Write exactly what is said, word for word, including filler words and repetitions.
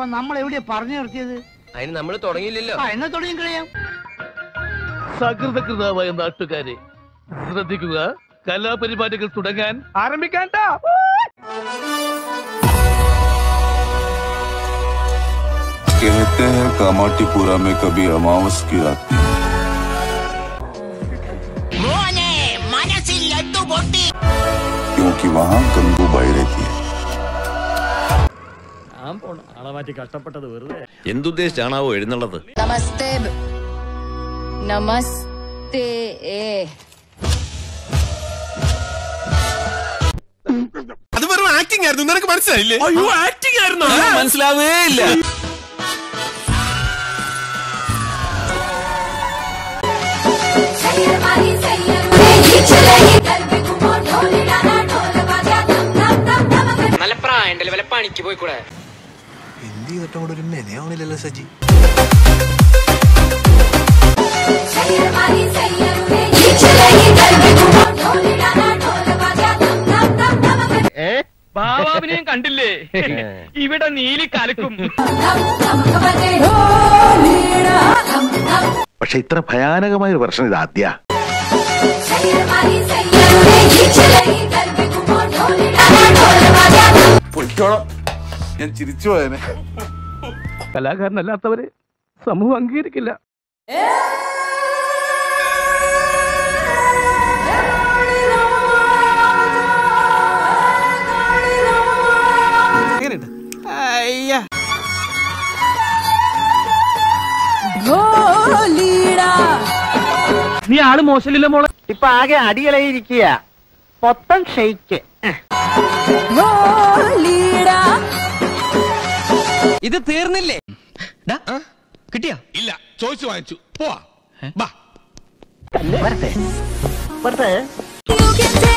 നമ്മൾ എവിടെയാ പറഞ്ഞു നിർത്തിയത്? അതിന് നമ്മൾ തുടങ്ങിയില്ലല്ലോ. എന്നാ തുടങ്ങി കഴിയാം. സകൃതകൃതമായ നാട്ടുകാരെ ശ്രദ്ധിക്കുക, കലാപരിപാടികൾ തുടങ്ങാൻ ആരംഭിക്കാൻ. कहते हैं कामाटीपुरा में कभी अमावस की रात थी, क्योंकि वहाँ गंगूबाई रहती है. എന്തുദ്ദേശിച്ചാണാവോ എഴുന്നള്ളത്? നമസ്തേ നമസ്തേ. അത് വെറും ആക്ടിംഗ് ആയിരുന്നു, നിനക്ക് മനസ്സിലായില്ലേ? അയ്യോ, ആക്ടിംഗ് ആയിരുന്നു, മനസ്സിലാവേ ഇല്ല. നല്ല പ്രായണ്ടല്ലേ, വല്ല പണിക്ക് പോയിക്കൂടെ? എന്ത് ചെയ്തിട്ടും കൂടെ ഒരു മെനയാവണില്ലല്ലോ സജി. ബാബാവിനെയും കണ്ടില്ലേ? ഇവിടെ നീലി കലക്കും. പക്ഷെ ഇത്ര ഭയാനകമായ ഒരു പ്രശ്നം ഇത് ആദ്യ. ഞാൻ ചിരിച്ചു പോയനെ. കലാകാരനല്ലാത്തവരെ സമൂഹം അംഗീകരിക്കില്ല. നീ ആള് മോശമില്ല മോളെ. ഇപ്പൊ ആകെ അടിയിലായിരിക്കുക, മൊത്തം ഷെയ്ക്ക്. ഇത് തീർന്നില്ലേ? കിട്ടിയാ? ഇല്ല, ചോദിച്ചു വാങ്ങിച്ചു. പോവാ. വരട്ടെ വരട്ടെ.